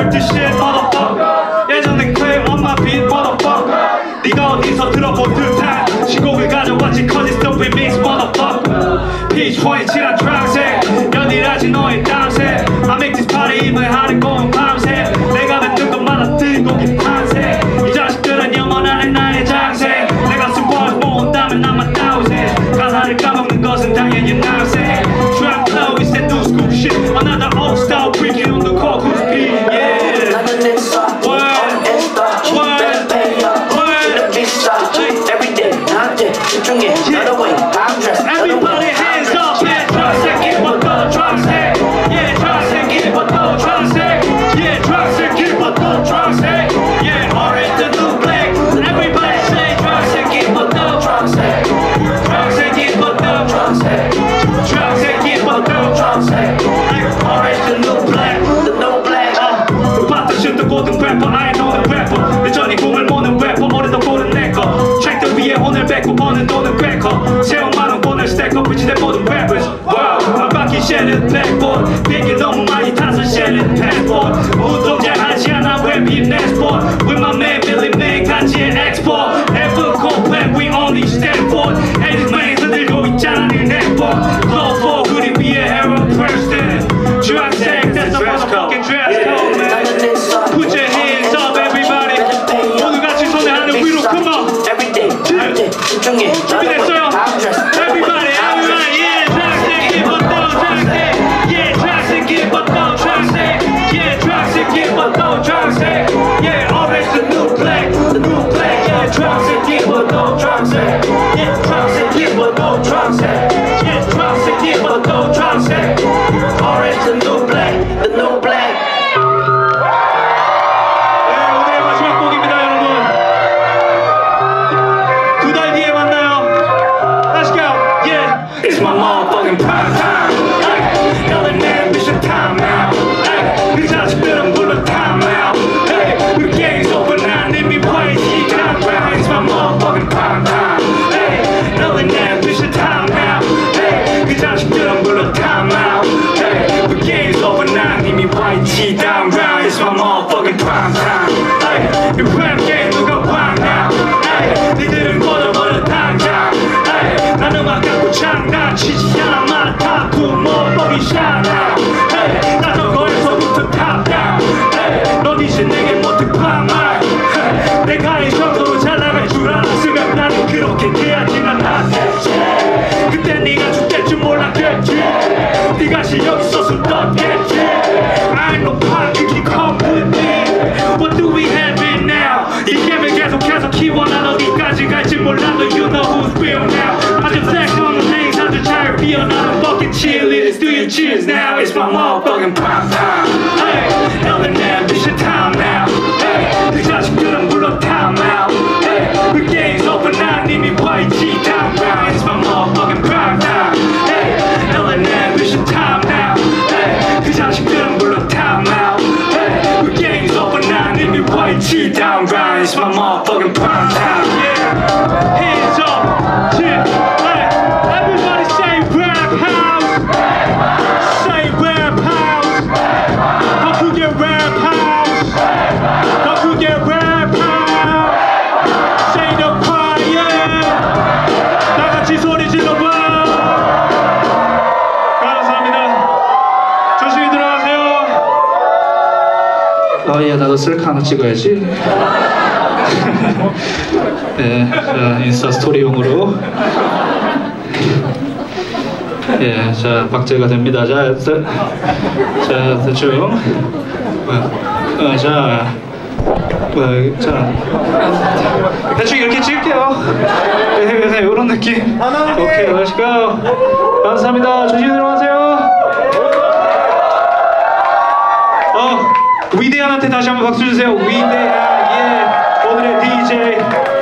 dirty shit motherfucker. 예전에 clear on my beat motherfucker. 네가 어디서 들어본 듯한 신곡을 가져왔지 cause it's the remix motherfucker. P20 칠한 트랙색 연일하지 너의 땀새 I make this party even 하는 건 밤새 내가 만든 것마다 뜨거운 탄생 이 자식들은 영원한 나의 장생 내가 스포츠 모은다면 나만 나오세 가사를 까먹는 것은 당연히 나세 Trap flow is that new school shit Another old style freaking on the cold who's beat yeah 나는 인싸 on 인스타 better pay up 이런 비싸 every day 나한테 집중해 not away I'm dressed Everybody hands up yeah drugs and give a thought drugs and yeah drugs and give a thought drugs and yeah drugs and give a thought drugs and yeah orange the new black everybody say drugs and give a thought drugs and drugs and give a thought drugs and drugs and give a thought drugs and orange the new black 그 파트슛 뜨고든 래퍼 I know the rapper 여전히 꿈을 모는 래퍼 오래도 고른 내꺼 트랙들 위에 오늘 뱉고 버는 돈은 꽤 세운 많은 돈을 스택업 위치된 모든 rappers wow 한 바퀴 쉐는 blackboard 비행기 너무 많이 타서 쉐는 passport 우동자 하지 않아 랩이 내 sport with my man Billy Man 같이 export ever complex we only stand for 80s man 흔들고 있잖아 네 랩법 flow for 그리 위에 hero person 주황색 that's the motherfucking dress code man put your hands up everybody 모두 같이 손에 하늘 위로 come on 준비됐어요? Everybody, yeah, drugs and give a thought, drugs and yeah, drugs and give a thought, drugs and yeah, drugs and give a thought, drugs and yeah, orange the new black, yeah, drugs and give a thought, drugs and yeah, drugs and give a thought, drugs and yeah, drugs and give a thought, drugs and orange the new black, the new black. 오늘의 마지막 곡입니다, 여러분. 두 달 뒤에 만나요. Let's go, yeah. It's my motherfucking prime time. Hey, 너는 내 ambition time now. Hey, 그 자식들은 불러 time out. Hey, the game's over now. 이미 화이지 time round. It's my motherfucking prime time. Hey, 너는 내 ambition time now. Hey, 그 자식들은 불러 time out. Hey, the game's over now. 이미 화이지 time round. It's my motherfucking prime time. Hey, 이 rap game 누가 봐 now. Hey, 니들은 꺼져버려 당장. Hey, 난 음악 갖고 장난치지 않아 많다 부모법이 샤나 Hey, 나 저거에서부터 top down Hey, 넌 이제 내게 못해 반말 Hey, 내가 이 정도로 잘 나갈 줄 알았으면 나는 그렇게 돼야지 난 낫겠지 그때 네가 죽될 줄 몰랐겠지 네가 실력 있었으면 떴겠지 I ain't no pocket, come with me What do we have it now 이 게임을 계속해서 키워 난 어디까지 갈지 몰라도 You know who's real now I just flex on the things 아주 잘 피어나는 fucking cheerleaders Do you cheers now It's my motherfucking prime time Hey, 너는 내 ambition time now Hey, 그 자식들은 불러 time out Hey, the game's over now 이미 YG down round It's my motherfucking prime time Hey, 너는 내 ambition time now Hey, 그 자식들은 불러 time out Hey, the game's over now 이미 YG down round It's my motherfucking prime time Yeah, hands up, yeah Hey, everybody say rap house Say rap house How to get rap house How to get rap house Say the fire 다 같이 소리 질러봐 감사합니다 조심히 들어가세요 야 나도 셀카 하나 찍어야지 네, 자 인스타 스토리용으로 예, 자 박제가 됩니다. 자 대충 자 대충 이렇게 찍을게요. 네, 이런 느낌. 오케이, let's go. 감사합니다. 조심히 들어가세요. 위대한한테 다시 한번 박수 주세요. 위대한, 예, 오늘의 DJ.